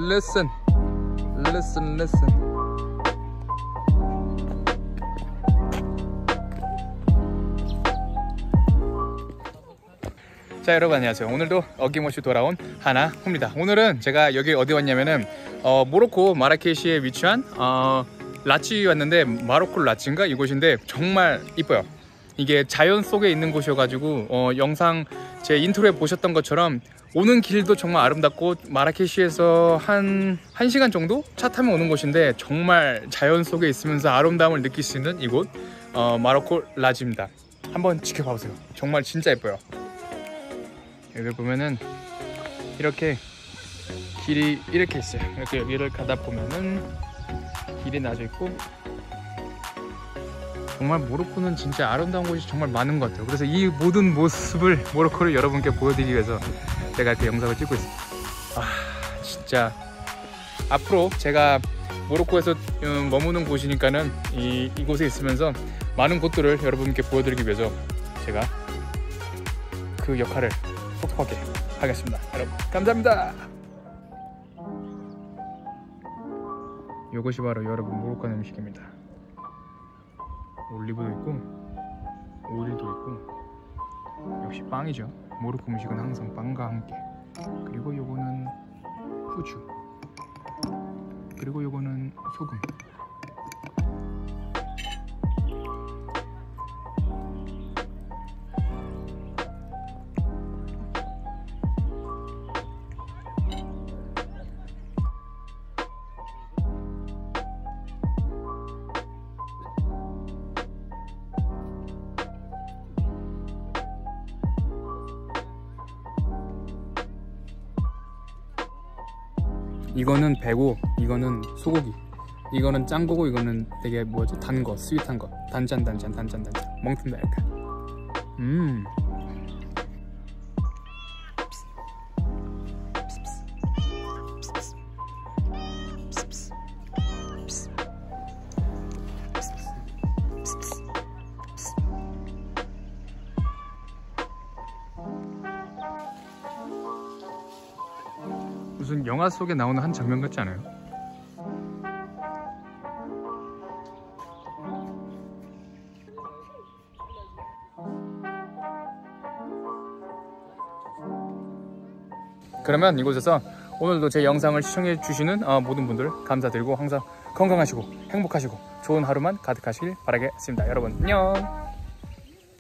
listen, listen, listen. 자, 여러분 안녕하세요. 오늘도 어김없이 돌아온 하나호입니다. 오늘은 제가 여기 어디 왔냐면은 모로코 마라케시에 위치한 라치 왔는데, 마로코 라치인가 이곳인데 정말 이뻐요. 이게 자연 속에 있는 곳이어가지고 영상 제 인트로에 보셨던 것처럼 오는 길도 정말 아름답고, 마라케시에서 한 1시간 정도 차 타면 오는 곳인데 정말 자연 속에 있으면서 아름다움을 느낄 수 있는 이곳 마로코 라치입니다. 한번 지켜봐 보세요. 정말 진짜 예뻐요. 여기 보면은 이렇게 길이 이렇게 있어요. 이렇게 여기를 가다 보면은 길이 나져 있고, 정말 모로코는 진짜 아름다운 곳이 정말 많은 것 같아요. 그래서 이 모든 모습을, 모로코를 여러분께 보여드리기 위해서 제가 이렇게 영상을 찍고 있습니다. 진짜 앞으로 제가 모로코에서 머무는 곳이니까는 이곳에 있으면서 많은 곳들을 여러분께 보여드리기 위해서 제가 그 역할을 톡톡하게 하겠습니다. 여러분 감사합니다. 이것이 바로 여러분 모로코 음식입니다. 올리브도 있고 오일도 있고, 역시 빵이죠. 모로코 음식은 항상 빵과 함께. 그리고 요거는 후추, 그리고 요거는 소금. 이거는 배고, 이거는 소고기, 이거는 짱거고, 이거는 되게 뭐지? 단 거, 스윗한 거. 단짠 멍튼다 약간. 무슨 영화 속에 나오는 한 장면 같지 않아요? 그러면 이곳에서 오늘도 제 영상을 시청해 주시는 모든 분들 감사드리고, 항상 건강하시고 행복하시고 좋은 하루만 가득하시길 바라겠습니다. 여러분 안녕.